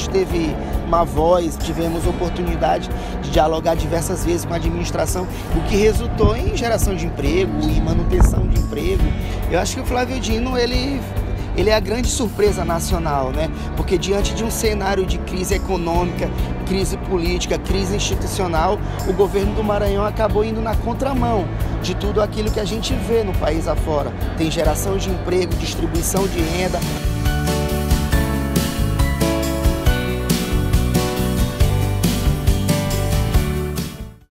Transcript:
gente teve uma voz, tivemos oportunidade de dialogar diversas vezes com a administração, o que resultou em geração de emprego e manutenção de emprego. Eu acho que o Flávio Dino, ele é a grande surpresa nacional, né? Porque diante de um cenário de crise econômica, crise política, crise institucional, o governo do Maranhão acabou indo na contramão de tudo aquilo que a gente vê no país afora. Tem geração de emprego, distribuição de renda.